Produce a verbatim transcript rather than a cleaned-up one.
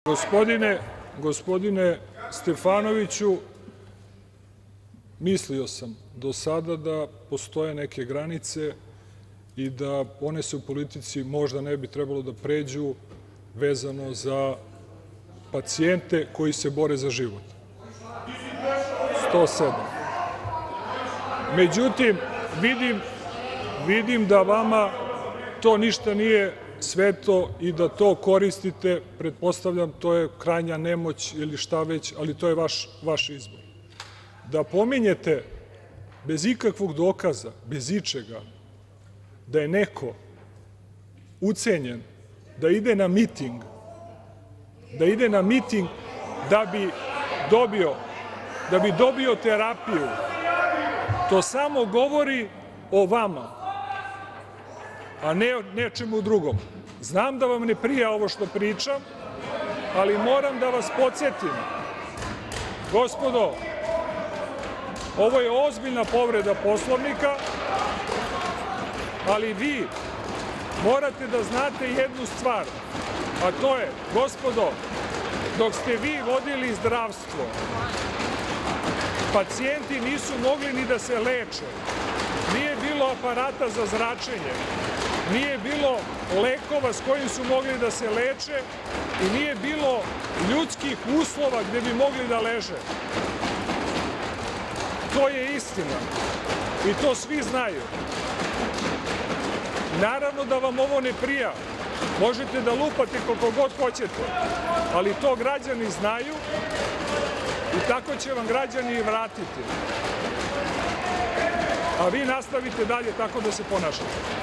Gospodine, gospodine Stefanoviću, mislio sam do sada da postoje neke granice i da one se u politici možda ne bi trebalo da pređu vezano za pacijente koji se bore za život. sto sedam. Međutim, vidim, vidim da vama to ništa nije sveto i da to koristite, pretpostavljam, to je krajnja nemoć ili šta već, ali to je vaš, vaš izbor. Da pominjete bez ikakvog dokaza, bez ičega, da je neko ucenjen da ide na miting, da ide na miting da bi dobio, da bi dobio terapiju, to samo govori o vama, a ne o nečemu drugom. Znam da vam ne prija ovo što pričam, ali moram da vas podsjetim. Gospodo, ovo je ozbiljna povreda Poslovnika, ali vi morate da znate jednu stvar, a to je, gospodo, dok ste vi vodili zdravstvo, pacijenti nisu mogli ni da se leče. Nije bilo aparata za zračenje, nije bilo lekova s kojim su mogli da se leče i nije bilo ljudskih uslova gde bi mogli da leže. To je istina i to svi znaju. Naravno da vam ovo ne prija, možete da lupate koliko god hoćete, ali to građani znaju i tako će vam građani i vratiti. A vi nastavite dalje tako da se ponašate.